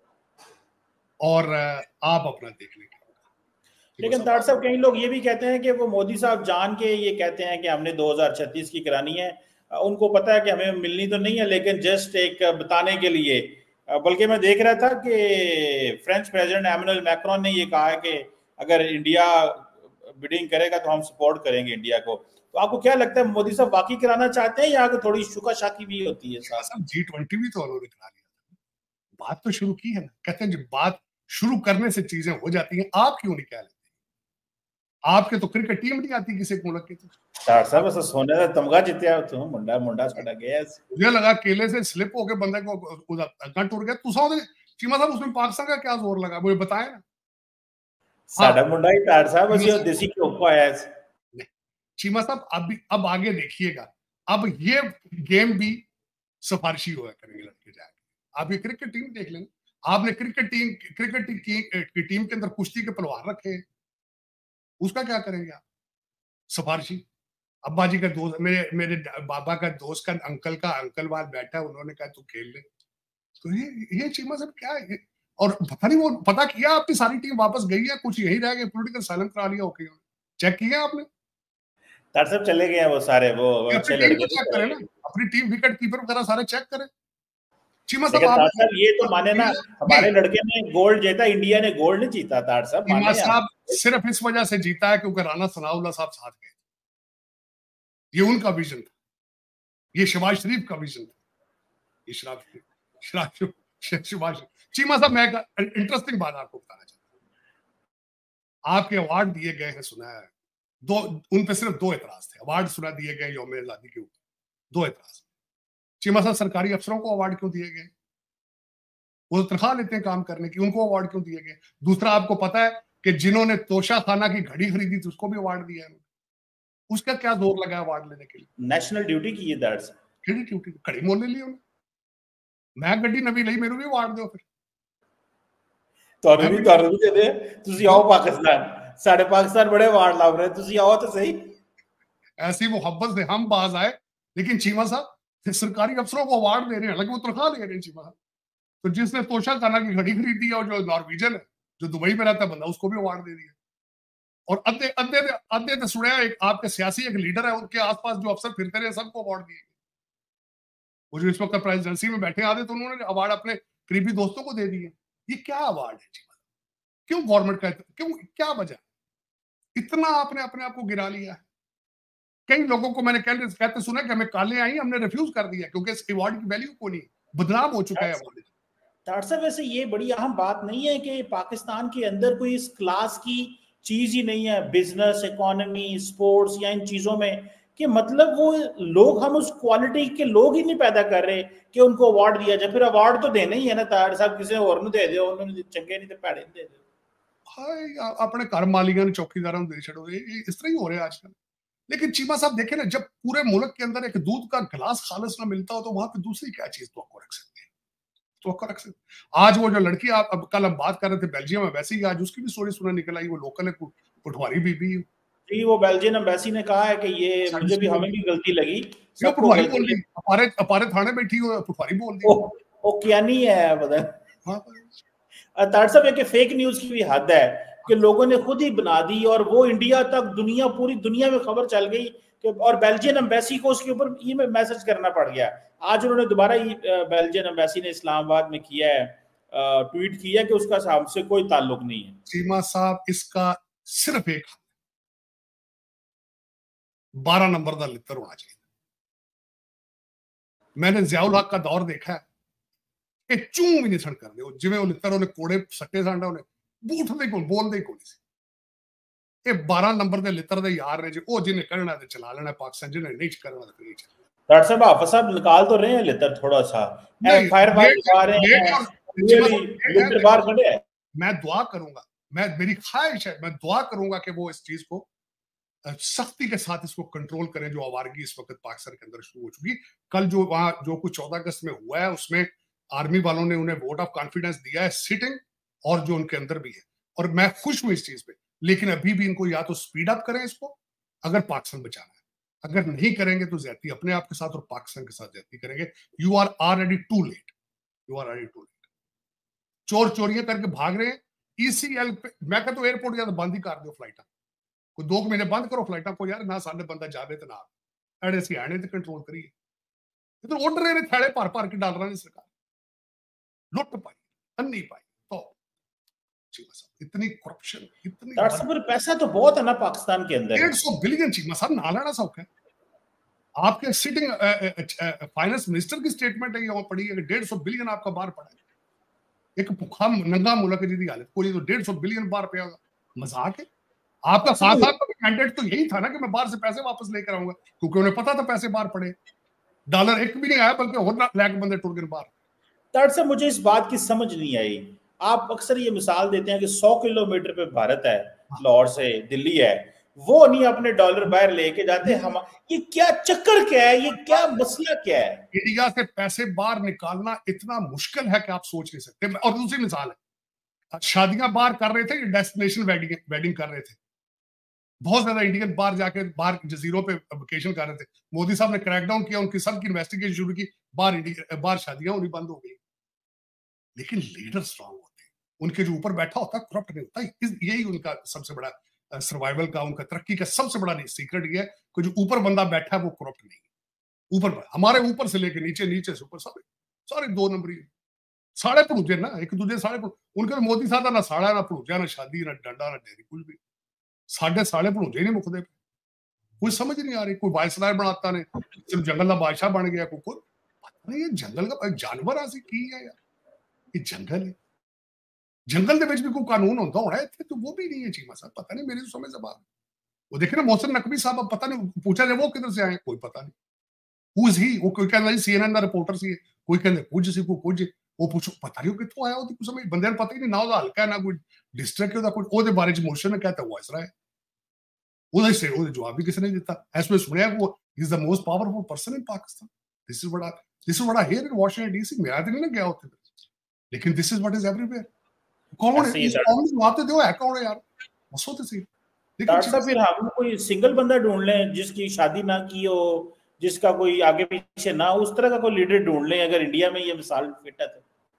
और आप अपना देख लेंगे। लेकिन तार साहब कई लोग ये भी कहते हैं कि वो मोदी साहब जान के ये कहते हैं कि हमने दो हज़ार छत्तीस की करानी है, उनको पता है कि हमें मिलनी तो नहीं है, लेकिन जस्ट एक बताने के लिए। बल्कि मैं देख रहा था कि फ्रेंच प्रेसिडेंट एमैनुअल मैक्रोन ने ये कहा है कि अगर इंडिया बिडिंग करेगा तो हम सपोर्ट करेंगे इंडिया को। तो आपको क्या लगता है, मोदी साहब वाकई कराना चाहते हैं या थोड़ी शुका शाकी भी होती है? साहब जी ट्वेंटी भी तो उन्होंने करा लिया, बात तो शुरू की है ना। कहते हैं जब बात शुरू करने से चीजें हो जाती हैं, आप क्यों नहीं कह लेते? आपके तो क्रिकेट टीम नहीं आती किसी मुल्क की। तार साहब ऐसा सोने का तमगा जीतया तो मुंडा मुंडा छड़ा गया, मुझे लगा केले से स्लिप होके बंदे को उधर टूट गया। तुसा चीमा साहब उसमें पाकिस्तान का क्या जोर लगा, मुझे बताएं ना। साडा मुंडा ही तार साहब असि देसी घ्यो को आया है। चीमा साहब अब भी अब आगे देखिएगा, अब ये गेम भी सिफारिशी हुआ करेंगे लड़के जाके। आप ये क्रिकेट टीम देख लेना, आपने क्रिकेट टीम क्रिकेट की टीम के अंदर कुश्ती के पहलवान रखे, उसका क्या करेंगे आप? सिफारिशी। अब्बा जी का दोस्त, मेरे मेरे बाबा का दोस्त का अंकल का अंकल वहां बैठा, उन्होंने कहा तू खेल ले। तो ये ये चीमा सब क्या है? और पता नहीं वो पता किया आपकी सारी टीम वापस गई है, कुछ यही रह गए, पॉलिटिकल साइलेंस करा लिया। ओके, चेक किया आपने? तार सब चले गए हैं वो सारे, वो अच्छे लड़के चेक करें ना, अपनी टीम विकेट कीपर वगैरह सारे चेक करें। चीमा साहब आप साहब ये तो माने ना, हमारे लड़के ने गोल्ड जीता, इंडिया ने गोल्ड नहीं जीता। तार साहब चीमा साहब सिर्फ इस वजह से जीता है क्योंकि राणा सनाउल्लाह साहब साथ गए, ये उनका विजन था, ये शहबाज शरीफ का विजन था, ये शराब शहबाज। चीमा साहब मैं एक इंटरेस्टिंग बात आपको बताना चाहता हूँ। आपके अवार्ड दिए गए हैं, सुना है, दो उन पे सिर्फ दो एतराज थे। अवार्ड सुना दिए गए यौम आजादी के ऊपर, दो एतराज। चीमा साहब सरकारी अफसरों को अवार्ड क्यों दिए गए? वो तो तनख्वाह लेते हैं काम करने की, उनको अवार्ड क्यों दिए गए? दूसरा, आपको पता है कि जिन्होंने तोशा खाना की घड़ी खरीदी थी उसको भी अवार्ड दिया है, उसका क्या जोर लगा अवार्ड लेने के लिए? नेशनल ड्यूटी की ये दर्ज केड़ी ड्यूटी घड़ी मोल ले ली उन्होंने। मैं गड्डी नवी ਲਈ ਮੈਨੂੰ ਵੀ ਅਵਾਰਡ ਦਿਓ ਫਿਰ। ਤੁਹਾਨੂੰ ਵੀ ਤੁਹਾਨੂੰ ਵੀ ਦੇ ਦੇ, ਤੁਸੀਂ ਆਓ ਪਾਕਿस्तान, साढ़े पाकिस्तान बड़े अवार्ड ला रहे हैं, ਤੁਸੀਂ आओ तो सही। ऐसी मोहब्बत से हम बाज आए, लेकिन चीमा साहब सरकारी अफसरों को अवार्ड दे रहे हैं, हालांकि वो तनख्वाह ले रहे हैं चीमा साहब। तो जिसने तोशा खाना की घड़ी खरीदी है और जो नॉर्वेजियन है, जो दुबई में रहता है बंदा, उसको भी अवार्ड दे दिया। और अद्धे अद्धे अद्धे ने सुना एक आपके सियासी एक लीडर है, उनके आसपास जो अफसर फिरते रहे सबको अवार्ड दिए। वो जो इस वक्त प्रेसिडेंसी में बैठे आते तो उन्होंने अवार्ड अपने करीबी दोस्तों को दे दिए। ये क्या अवार्ड है? क्यों गवर्नमेंट का, क्यों, क्या वजह? इतना आपने अपने आप को गिरा लिया है। कई लोगों को मैंने कहते कहते सुना कि हमें काले आई, हमने रिफ्यूज कर दिया क्योंकि इस अवार्ड की वैल्यू को नहीं, बदनाम हो चुका है अवार्ड। तार साहब वैसे ये बड़ी अहम बात नहीं है कि पाकिस्तान के अंदर कोई इस क्लास की चीज ही नहीं है बिजनेस, इकोनॉमी, स्पोर्ट्स या इन चीजों में, कि मतलब वो लोग, हम उस क्वालिटी के लोग ही नहीं पैदा कर रहे कि उनको अवार्ड दिया जाए। फिर अवार्ड तो देना ही है ना तार साहब, किसी और दे दो, उन्होंने चंगे नहीं तो भैड़े दे दो। हाँ, अपने घर मालिका ने चौकीदारों दे छड़ो, इस तरह ही हो रहा है आजकल। लेकिन चीमा साहब देखे ना, जब पूरे मुल्क के अंदर एक दूध का गिलास खालिस ना मिलता हो तो वहां पे दूसरी क्या चीज तो आपको रख सकते हैं, तो आपको रख सकते। आज वो जो लड़की आप अब कल हम बात कर रहे थे बेल्जियम में, वैसे ही आज उसकी भी स्टोरी सुना निकल आई, वो लोकल है, पटवारी बीबी। जी, वो बेल्जियन एम्बेसी ने कहा है कि ये मुझे भी, हमें भी गलती लगी, सबको पटवारी गलती बोल दी, लगी। अपारे अपारे थाने बैठी हो, पटवारी बोल दी। ओ, ओ क्या नहीं है पता। हाँ, तार साहब एक फेक न्यूज की भी हद है कि लोगों ने खुद ही बना दी और वो इंडिया तक, दुनिया, पूरी दुनिया में खबर चल गई कि, और बेल्जियन एम्बेसी को उसके ऊपर ई में मैसेज करना पड़ गया। आज उन्होंने दोबारा बेल्जियन एम्बेसी ने इस्लामाबाद में किया है, ट्वीट किया कि उसका हमसे कोई ताल्लुक नहीं है। चीमा साहब इसका सिर्फ एक बारह नंबर का लित्र होना चाहिए। मैंने जियाउल हक का दौर देखा है कि चू भी नहीं छड़ कर दे, जिवें वो लित्र उन्हें कोड़े सट्टे सांडा उन्हें बूठ दे को बोल दे को नहीं। ये बारह नंबर के लित्र दे यार ने, जो जिन्हें करना ते चला लेना पाकिस्तान, जिन्हें नहीं करना तो नहीं चला। डॉक्टर साहब हाफिज साहब निकाल तो रहे हैं लित्र थोड़ा सा, फायर फायर दिखा रहे हैं, लित्र बाहर खड़े हैं। मैं दुआ करूंगा, मैं मेरी ख्वाहिश है, मैं दुआ करूंगा कि वो इस चीज को सख्ती के साथ इसको कंट्रोल करें, जो आवारगी इस वक्त पाकिस्तान के अंदर शुरू हो चुकी। कल जो वहां जो कुछ चौदह अगस्त में हुआ है, उसमें आर्मी वालों ने उन्हें वोट ऑफ कॉन्फिडेंस दिया है, सिटिंग और जो उनके अंदर भी है, और मैं खुश हूं इस चीज पे। लेकिन अभी भी इनको या तो स्पीड अप करें इसको, अगर पाकिस्तान बचाना है। अगर नहीं करेंगे तो ज्यादती अपने आप के साथ और पाकिस्तान के साथ ज्यादती करेंगे। You are already too late, you are already too late. चोर चोरियां करके भाग रहे हैं। ईसीएल पे मैं कहता हूं एयरपोर्ट या तो बंद ही कर दो फ्लाइटा, कोई दो महीने बंद करो फ्लाइटा को यार, ना सामने बंदा जावे तो ना अड़े सी आने ते कंट्रोल करिए। इधर तो ऑर्डर ने थैले भर भर के डाल रहा है सरकार, लुट पाई, अन्नी पाई। तो इतनी करप्शन, इतनी पर पैसा तो बहुत है ना पाकिस्तान के अंदर, डेढ़ सौ बिलियन चीमा साहब ना लेना सौखा है। आपके सिटिंग फाइनेंस मिनिस्टर की स्टेटमेंट है, ये पड़ी है कि डेढ़ सौ बिलियन आपका बाहर पड़ा है। एक भूखा नंगा मुल्क जी हालत कोई तो डेढ़ सौ बिलियन बाहर पे होगा, मजाक है। आपका खास आपका कैंडिडेट तो यही था ना कि मैं बाहर से पैसे वापस लेकर आऊंगा, क्योंकि उन्हें पता था पैसे बाहर पड़े, डॉलर एक भी नहीं आया, बल्कि और लाख बंदे टूट गए बाहर। तार से मुझे इस बात की समझ नहीं आई, आप अक्सर ये मिसाल देते हैं कि सौ किलोमीटर पे भारत है, लाहौर से दिल्ली है, वो नहीं अपने डॉलर बाहर लेके जाते। हम ये क्या चक्कर क्या है, ये क्या मसला क्या है? इंडिया से पैसे बाहर निकालना इतना मुश्किल है कि आप सोच नहीं सकते। और दूसरी मिसाल है, शादियां बाहर कर रहे थे, डेस्टिनेशन वेडिंग वेडिंग कर रहे थे, बहुत ज्यादा इंडियन बाहर जाके बाहर जजीरों पे वेकेशन कर रहे थे। मोदी साहब ने क्रैकडाउन किया, उनकी सबकी इन्वेस्टिगेशन शुरू की, बाहर इंडिया बाहर शादियां होनी बंद हो गई। लेकिन लीडर स्ट्रांग होते हैं, उनके जो ऊपर बैठा होता है करप्ट नहीं होता। यही उनका सबसे बड़ा सर्वाइवल का, उनका तरक्की का सबसे बड़ा सीक्रेट ये है कि जो ऊपर बंदा बैठा है वो करप्ट नहीं है। ऊपर हमारे ऊपर से लेके नीचे, नीचे से ऊपर सारे सारे दो नंबरी साढ़े भड़ूजे ना, एक दूसरे साढ़े उनके। मोदी साहब का ना साड़ा ना भड़ूजा, ना शादी, ना डंडा, ना डेरी, कुछ भी। साढ़े साढ़े भड़ूजे नहीं मुकते, कोई समझ नहीं आ रही। कोई वायसराय बनाता ने, सिर्फ जंगल का बादशाह बन गया, कोई पता नहीं। ये जंगल का जानवर ऐसी की है यार, ये जंगल है, जंगल के भी कोई कानून होता होना है, तो वो भी नहीं है चीमा साहब। पता नहीं, मेरी तो समझ से बाहर। वो देखे ना मोहसिन नकवी साहब, पता नहीं पूछा जाए वो किधर से आए, कोई पता नहीं। Who's he? वो कोई कहता सीएनएन का रिपोर्टर सी, कोई कहते कुछ सी, कोई कुछ, वो पूछो पता नहीं कितों आया, वो समझ बंदे ने पता ही नहीं ना, ਉਹਦਾ ਹਲਕਾ ਨਾ ਕੋਈ डिस्ट्रिक्ट ਉਹਦਾ ਕੋਈ, ਉਹਦੇ ਬਾਰੇ ਚ ਮੋਸ਼ਨ ਨੇ कहता वॉइस रहा है, ਉਹਦੇ ਸੇ ਉਹਦੇ जवाब भी किसी ने ਦਿੱਤਾ। ਐਸਪੀ ਸੁਣਿਆ वो is the most powerful person in Pakistan. This is what I this is what I hear in Washington D C। मैं तो नहीं ना गया होते, लेकिन this is what is everywhere। कौन है कौन बात दो है, कौन है यार, बसो तो सही। डॉक्टर साहब फिर हम कोई सिंगल बंदा ढूंढ लें जिसकी शादी ना की हो, जिसका कोई आगे पीछे ना, उस तरह का कोई लीडर ढूंढ लें अगर इंडिया में ये मिसाल फिट है तो।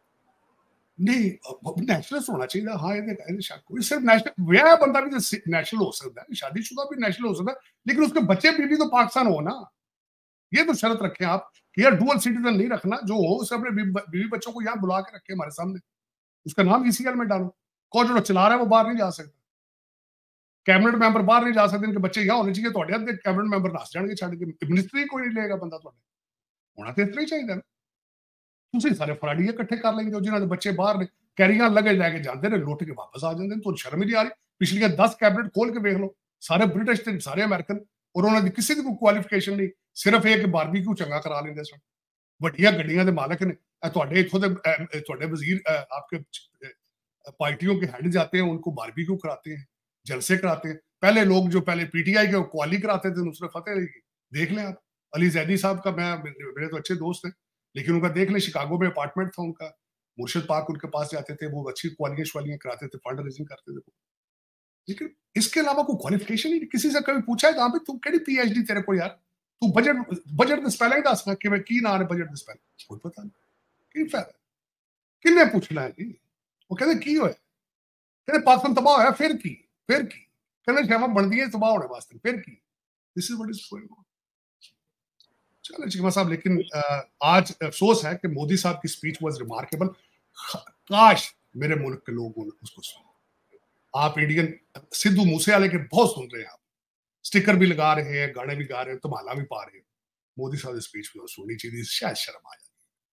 नहीं, नेशनल होना चाहिए। हाँ, ये कोई सिर्फ नेशनल वह बंदा भी नेशनल हो सकता है, शादीशुदा भी नेशनल हो सकता है, लेकिन उसके बच्चे बीवी तो पाकिस्तान हो ना। ये तो शर्त रखें आप कि यार डुअल सिटीजन नहीं रखना, जो हो उसे अपने बीवी बच्चों को यहाँ बुला के रखे हमारे सामने, उसका नाम ईसीएल में डालो। कौन जो चला रहा है वो बाहर नहीं जा सकता, कैबिनेट मैंबर बाहर नहीं जा सकते, इनके बच्चे यहाँ होने चाहिए। तो कैबिनेट मैंबर नस जाएंगे, छड़ के मिनिस्ट्री कोई नहीं लेगा बंदा, होना तो इतना ही चाहिए ना। ਤੁਸੀਂ ਸਾਰੇ ਫਰਾਡੀਏ ਇਕੱਠੇ ਕਰ ਲੈਂਦੇ ਹੋ, ਜਿਨ੍ਹਾਂ ਦੇ ਬੱਚੇ ਬਾਹਰ ਨੇ, ਕੈਰੀਆਂ ਲਗੇ ਲੈ ਕੇ ਜਾਂਦੇ ਨੇ, ਲੁੱਟ ਕੇ ਵਾਪਸ ਆ ਜਾਂਦੇ ਨੇ। ਤੁਹਾਨੂੰ ਸ਼ਰਮ ਹੀ ਨਹੀਂ ਆ ਰਹੀ? पिछलियां दस कैबिनेट खोल के देख लो, सारे ब्रिटिश थे, सारे अमेरिकन, और उन्होंने किसी की कोई क्वालिफिकेशन नहीं, सिर्फ एक बारबीक्यू चंगा करा लेंदे सन। ਵੱਡੀਆਂ ਗੱਡੀਆਂ ਦੇ मालक ने, ਤੁਹਾਡੇ इथों ਦੇ ਤੁਹਾਡੇ वजीर आपके पार्टियों के हेड जाते हैं, उनको बारबीक्यू कराते हैं, जलसे कराते हैं। पहले लोग जो पहले पीटीआई के क्वाली कराते थे नुसरत फतेह अली की, देख लें आप, अली जैदी साहब का, मैं मेरे तो अच्छे दोस्त हैं, लेकिन उनका देख लें, शिकागो में अपार्टमेंट था उनका, मुर्शिद पाक उनके पास जाते थे, वो अच्छी क्वालियां श्वालियां कराते थे, फंड रेजिंग करते थे। लेकिन इसके अलावा कोई क्वालिफिकेशन ही नहीं। किसी से कभी पूछा है कहां पे तू केड़ी पीएचडी तेरे को यार, तू बजट बजट द स्पेलिंग दस कि मैं की ना है बजट द स्पेलिंग, कोई पता नहीं की फायदा, किन्ने पूछना है जी। वो कहते की होया, कहते पाकिस्तान तबाह होया, फिर की फिर की कहते शामा बनदी है तबाह होने वास्ते, फिर की। This is what is going on. चलो चिकमा साहब, लेकिन आज अफसोस है कि मोदी साहब की स्पीच वाज रिमार्केबल। काश मेरे मुल्क के लोग उसको सुने। आप इंडियन सिद्धू मूसे वाले के बहुत सुन रहे हैं, आप स्टिकर भी लगा रहे हैं, गाने भी गा रहे हैं, तमाला भी पा रहे हैं। मोदी साहब की स्पीच भी सुननी चाहिए, शायद शर्म आ जाए।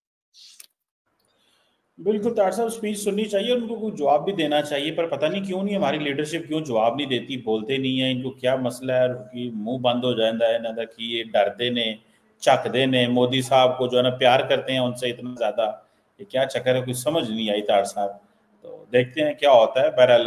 बिल्कुल तार साहब, स्पीच सुननी चाहिए, उनको कोई जवाब भी देना चाहिए, पर पता नहीं क्यों नहीं हमारी लीडरशिप क्यों जवाब नहीं देती, बोलते नहीं है। इनको क्या मसला है कि मुंह बंद हो जाता है ना, कि ये डरते ने झकते ने मोदी साहब को, जो है ना प्यार करते हैं उनसे इतना ज्यादा, ये क्या चक्कर है, कुछ समझ नहीं आई तार साहब। तो देखते हैं क्या होता है।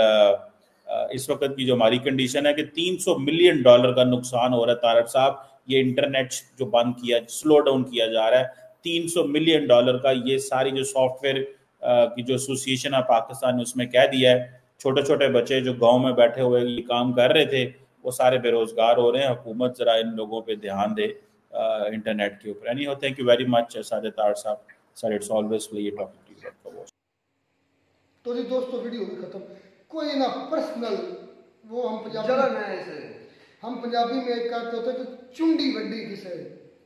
बहरहाल इस वक्त की जो हमारी कंडीशन है कि तीन सौ मिलियन डॉलर का नुकसान हो रहा है तारड़ साहब, ये इंटरनेट जो बंद किया, स्लो डाउन किया जा रहा है, तीन सौ मिलियन डॉलर का। ये सारी जो सॉफ्टवेयर की जो एसोसिएशन है पाकिस्तान ने, उसमें कह दिया है छोटे छोटे बच्चे जो गांव में बैठे हुए ये काम कर रहे थे वो सारे बेरोजगार हो रहे हैं। हुकूमत जरा इन लोगों पे ध्यान दे इंटरनेट के ऊपर। Anyhow, thank you very much Sajid Tarar साहब। Sir it's always pleasure talking to you. तो जी दोस्तों, वीडियो भी खत्म। कोई ना पर्सनल, वो हम पंजाबी चलन है इसे, हम पंजाबी में एक कहते होते हैं कि चुंडी वड्डी किसे,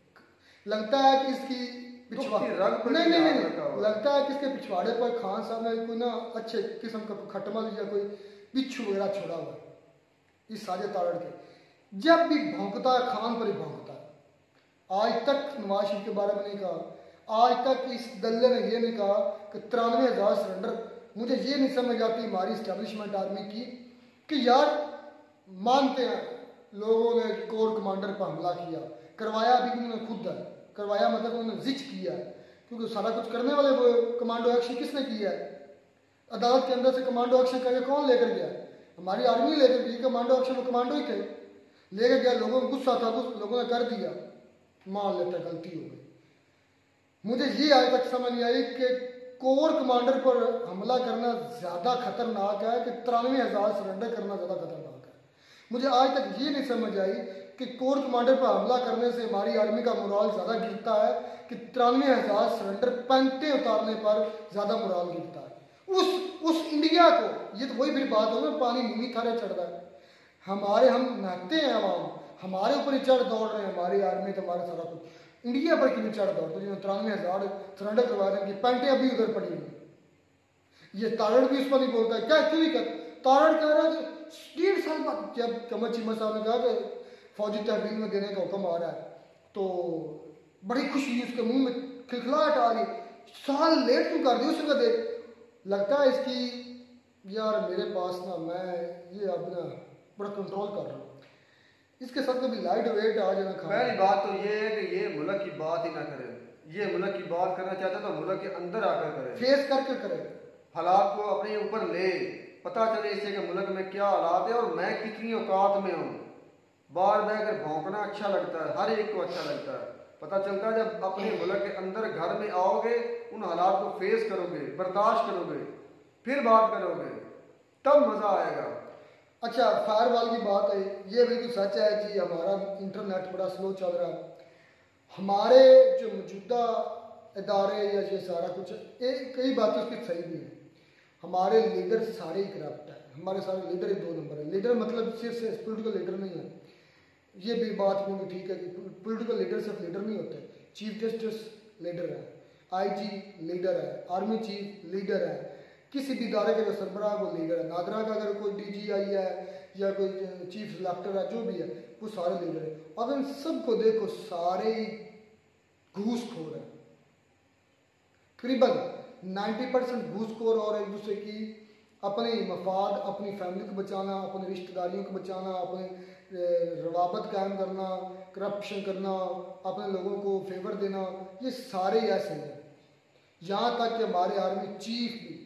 लगता है कि इसकी पिछवा नहीं नहीं नहीं लगता है कि इसके पिछवाड़े पर खान साहब ने कोई ना अच्छे किस्म का खटमल या कोई बिच्छू वगैरह छोड़ा हुआ है इस साजिद तारड़ के। जब भी भौंकता है खान पर ही भौंकता है। आज तक नवाज शरीफ के बारे में नहीं कहा, आज तक इस दल्ले ने यह नहीं कहा कि तिरानवे हजार सरेंडर। मुझे ये नहीं समझ आती हमारी इस्टेब्लिशमेंट आर्मी की कि यार मानते हैं लोगों ने कोर कमांडर पर हमला किया, करवाया भी उन्होंने खुद है, करवाया मतलब उन्होंने जिच किया है, क्योंकि सारा कुछ करने वाले वो कमांडो एक्शन किसने किया है? अदालत के अंदर से कमांडो एक्शन करके कौन लेकर गया? हमारी आर्मी लेकर गई। कमांडो एक्शन वो कमांडो ही थे, लेकर गया। लोगों को गुस्सा था, लोगों ने कर दिया, मान लेते गलती हो गई। मुझे ये आज तक समझ नहीं आई कि कोर कमांडर पर हमला करना ज्यादा खतरनाक है कि तिरानवे हजार सरेंडर करना ज्यादा खतरनाक है। मुझे आज तक ये नहीं समझ आई कि कोर कमांडर पर हमला करने से हमारी आर्मी का मोराल ज्यादा गिरता है कि तिरानवे हजार सरेंडर पैंते उतारने पर ज्यादा मोराल गिरता है। उस उस इंडिया को, ये तो वही फिर बात हो, पानी नीमी थारे चढ़ रहा है। हमारे हम नहाते हैं अवाम, हमारे ऊपर ही चढ़ दौड़ रहे हैं, हमारी आर्मी तो हमारा सारा कुछ इंडिया पर क्यों चढ़ दौड़, तो तिरानवे हजार सरेंडर करवा रहे हैं कि पैंटे अभी उधर पड़ी हुई। ये तारड़ भी उस पर नहीं बोलता है, क्या क्यों नहीं कर? तारड़ कह रहा है डेढ़ साल बाद जब कमर चीमा साहब ने कहा कि फौजी तहवील में देने का हुक्म आ रहा है, तो बड़ी खुशी हुई, उसके मुंह में खिलखिलाहट आ रही। साल लेट क्यों कर दी उसने? देख लगता है इसकी यार मेरे पास ना, मैं ये अब ना बड़ा कंट्रोल कर रहा हूँ, इसके साथ कभी लाइट वेट आ जाना। पहली बात तो ये है कि ये मुल्क की बात ही ना करे। ये मुल्क की बात करना चाहता तो मुल्क के अंदर आकर करे, फेस करके करे, हालात को अपने ऊपर ले, पता चले इससे कि मुल्क में क्या हालात है और मैं कितनी औकात में हूँ। बार बार अगर भौंकना अच्छा लगता है, हर एक को अच्छा लगता है, पता चलता है जब अपने मुल्क के अंदर घर में आओगे, उन हालात को फेस करोगे, बर्दाश्त करोगे, फिर बात करोगे, तब मजा आएगा। अच्छा, फायरवॉल की बात है, ये बिल्कुल सच है कि हमारा इंटरनेट बड़ा स्लो चल रहा है। हमारे जो मौजूदा इदारे या ये सारा कुछ, एक कई बातें उसकी सही भी है। हमारे लीडर सारे ही करप्ट है, हमारे सारे लीडर ही दो नंबर है। लीडर मतलब सिर्फ पॉलिटिकल लीडर नहीं है, ये भी बात क्योंकि ठीक है कि पॉलिटिकल लीडर सिर्फ लीडर नहीं होते। चीफ जस्टिस लीडर है, आईजी लीडर है, आर्मी चीफ लीडर है, किसी भी इदारे का जो सरबराह वो लीडर है। नादरा का अगर कोई डीजीआई है या कोई चीफ सेलेक्टर है, जो भी है, वो सारे लीडर है। अब इन सबको देखो, सारे घूसखोर है, करीबन नब्बे परसेंट घूसखोर और एक दूसरे की अपने मफाद, अपनी फैमिली को बचाना, अपने रिश्तेदारियों को बचाना, अपने रवाबत कायम करना, करप्शन करना, अपने लोगों को फेवर देना, ये सारे ऐसे हैं। यहाँ तक कि हमारे आर्मी चीफ भी,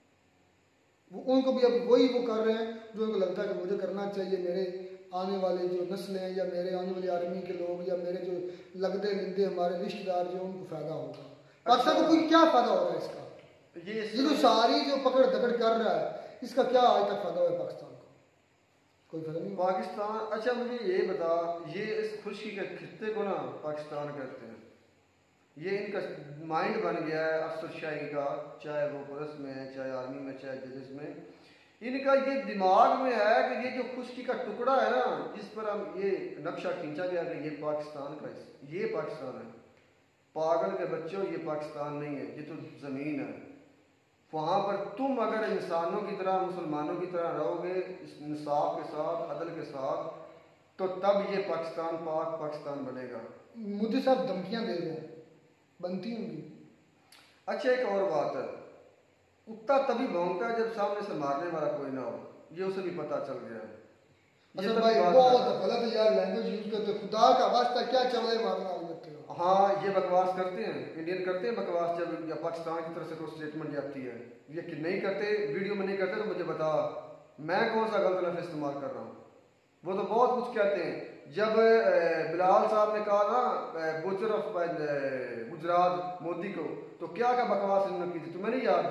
वो उनको भी अब वही वो कर रहे हैं जो उनको लगता है कि मुझे करना चाहिए, मेरे आने वाले जो नस्लें हैं या मेरे आने वाली आर्मी के लोग या मेरे जो लगदे लिंदे हमारे रिश्तेदार जो उनको फ़ायदा होगा। पाकिस्तान को कोई क्या फ़ायदा हो रहा है इसका? ये ये तो सारी जो पकड़ दकड़ कर रहा है, इसका क्या आज तक फ़ायदा हुआ है पाकिस्तान को? कोई फ़ायदा नहीं पाकिस्तान। अच्छा मुझे ये बता, ये इस खुशी के खित्ते को ना पाकिस्तान कहते हैं, ये इनका माइंड बन गया है अफसरशाही का, चाहे वो पुलिस में है, चाहे आर्मी में, चाहे जजेस में। इनका ये दिमाग में है कि ये जो खुशकी का टुकड़ा है ना, जिस पर हम ये नक्शा खींचा गया कि ये पाकिस्तान का, ये पाकिस्तान है। पागल के बच्चों, ये पाकिस्तान नहीं है, ये तो ज़मीन है। वहाँ पर तुम अगर इंसानों की तरह, मुसलमानों की तरह रहोगे, इंसाफ के साथ, अदल के साथ, तो तब ये पाकिस्तान पाक पाकिस्तान बनेगा। मुझे सब धमकियाँ दे रहे हैं, बनती होंगी। अच्छा एक और बात है, कुत्ता तभी भौंकता है जब सामने से मारने वाला कोई ना हो, ये उसे भी पता चल गया है। अच्छा भाई बहुत गलत यार लैंग्वेज यूज करते, खुदा का वास्ता क्या चवले मारना होते हो। हाँ ये बकवास करते हैं, इंडियन करते हैं बकवास, जब या पाकिस्तान की तरफ से कोई स्टेटमेंट जाती है। ये कि नहीं करते, वीडियो में नहीं करते तो मुझे बता, मैं कौन सा गलत लफ्ज़ इस्तेमाल कर रहा हूँ। वो तो बहुत कुछ कहते हैं। जब बिलाल साहब ने कहा ना बुचर ऑफ गुजरात मोदी को, तो क्या क्या बकवास इन्होंने की थी तुम्हें नहीं याद?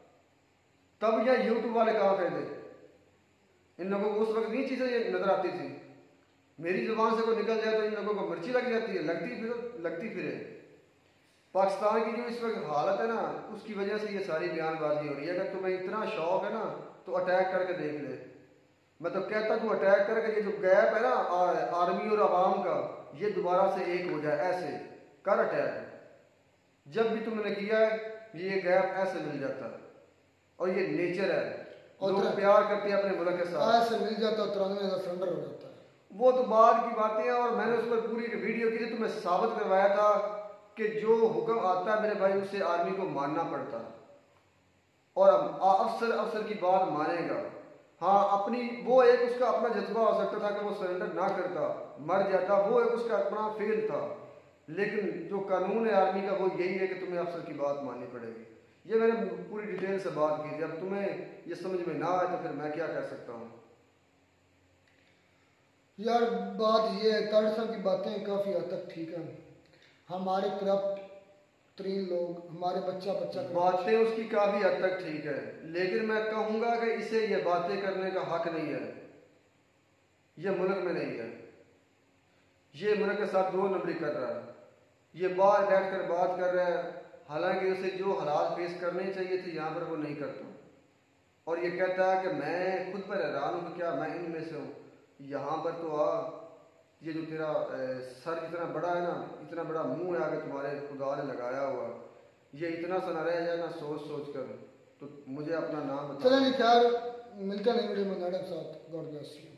तब यह यूट्यूब वाले कहाँ पे थे? इन लोगों को उस वक्त नहीं चीज़ें नजर आती थी। मेरी जुबान से कोई निकल जाए तो इन लोगों को मिर्ची लग जाती है, लगती फिर लगती फिरे। पाकिस्तान की जो इस वक्त हालत है ना, उसकी वजह से ये सारी बयानबाजी हो रही है। अगर तुम्हें इतना शौक है ना तो अटैक करके देख ले। मैं तो कहता हूँ अटैक करके ये जो गैप है ना आर्मी और आवाम का, ये दोबारा से एक हो जाए, ऐसे कर अटैक। जब भी तुमने किया है ये गैप ऐसे मिल जाता है, और ये नेचर है, लोग प्यार करते हैं अपने मुल्क के साथ, ऐसे मिल जाता है, तिरानवे हजार सरेंडर हो जाता है। वो तो बाद की बातें हैं। और मैंने उस पर पूरी वीडियो की थी, तुम्हें साबित करवाया था कि जो हुक्म आता है मेरे भाई उसे आर्मी को मानना पड़ता है, और अफसर अफसर की बात मानेगा। हाँ अपनी वो एक उसका अपना जज्बा हो सकता था कि वो सरेंडर ना करता, मर जाता, वो एक उसका अपना फेल था। लेकिन जो कानून है आर्मी का वो यही है कि तुम्हें अफसर की बात माननी पड़ेगी। ये मैंने पूरी डिटेल से बात की थी। अब तुम्हें ये समझ में ना आए तो फिर मैं क्या कर सकता हूँ यार। बात ये है, ताड़ साहब की बातें काफ़ी हद तक ठीक है। हमारे करप्ट तीन लोग, हमारे बच्चा बच्चा बातें उसकी काफ़ी हद तक ठीक है, लेकिन मैं कहूँगा कि इसे ये बातें करने का हक नहीं है। ये मुल्क में नहीं है, ये मुल्क के साथ दो नंबरी कर रहा है। ये बाहर बैठ कर बात कर रहा है, हालांकि उसे जो हालात फेस करने चाहिए थे यहाँ पर वो नहीं करता। और ये कहता है कि मैं खुद पर हैरान हूँ कि क्या मैं इनमें से हूँ। यहाँ पर तो आ, ये जो तेरा ए, सर इतना बड़ा है ना, इतना बड़ा मुंह है आगे तुम्हारे खुदा ने लगाया हुआ, ये इतना सा न रह जाए ना सोच सोच कर। तो मुझे अपना नाम बता। चलें खैर, मिलते हैं नई वीडियो में। मैडम साथ गॉड ब्लेस यू।